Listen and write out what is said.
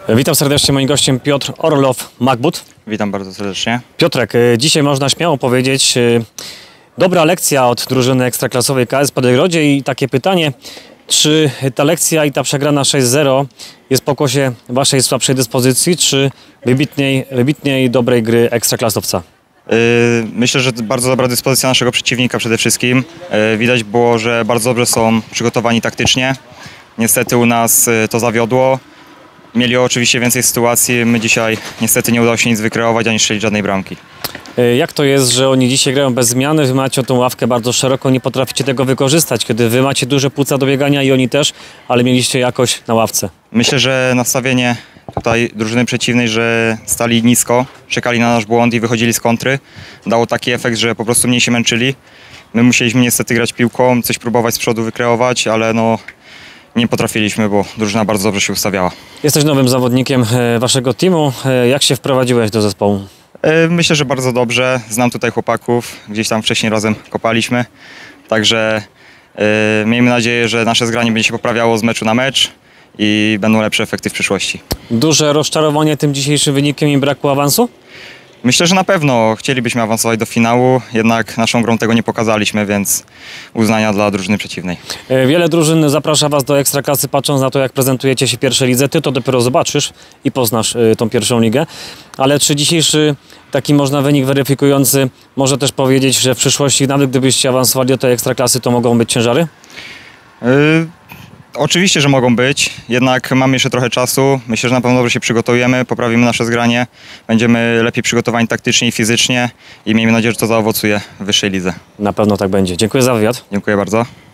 Witam serdecznie, moim gościem Piotr Orlow-Macbud. Witam bardzo serdecznie. Piotrek, dzisiaj można śmiało powiedzieć, dobra lekcja od drużyny ekstraklasowej KS Padegrodzie i takie pytanie, czy ta lekcja i ta przegrana 6-0 jest pokłosie waszej słabszej dyspozycji, czy wybitnej dobrej gry ekstraklasowca? Myślę, że bardzo dobra dyspozycja naszego przeciwnika przede wszystkim. Widać było, że bardzo dobrze są przygotowani taktycznie. Niestety u nas to zawiodło. Mieli oczywiście więcej sytuacji, my dzisiaj niestety nie udało się nic wykreować, ani strzelić żadnej bramki. Jak to jest, że oni dzisiaj grają bez zmiany, wy macie tą ławkę bardzo szeroko, nie potraficie tego wykorzystać, kiedy wy macie duże płuca do biegania i oni też, ale mieliście jakoś na ławce? Myślę, że nastawienie tutaj drużyny przeciwnej, że stali nisko, czekali na nasz błąd i wychodzili z kontry, dało taki efekt, że po prostu mniej się męczyli. My musieliśmy niestety grać piłką, coś próbować z przodu wykreować, ale nie potrafiliśmy, bo drużyna bardzo dobrze się ustawiała. Jesteś nowym zawodnikiem waszego teamu. Jak się wprowadziłeś do zespołu? Myślę, że bardzo dobrze. Znam tutaj chłopaków, gdzieś tam wcześniej razem kopaliśmy. Także miejmy nadzieję, że nasze zgranie będzie się poprawiało z meczu na mecz i będą lepsze efekty w przyszłości. Duże rozczarowanie tym dzisiejszym wynikiem i braku awansu? Myślę, że na pewno chcielibyśmy awansować do finału, jednak naszą grą tego nie pokazaliśmy, więc uznania dla drużyny przeciwnej. Wiele drużyn zaprasza was do Ekstraklasy, patrząc na to, jak prezentujecie się w pierwszej lidze. Ty to dopiero zobaczysz i poznasz tą pierwszą ligę. Ale czy dzisiejszy taki można wynik weryfikujący może też powiedzieć, że w przyszłości, nawet gdybyście awansowali do tej Ekstraklasy, to mogą być ciężary? Oczywiście, że mogą być, jednak mamy jeszcze trochę czasu. Myślę, że na pewno dobrze się przygotujemy, poprawimy nasze zgranie, będziemy lepiej przygotowani taktycznie i fizycznie i miejmy nadzieję, że to zaowocuje w wyższej lidze. Na pewno tak będzie. Dziękuję za wywiad. Dziękuję bardzo.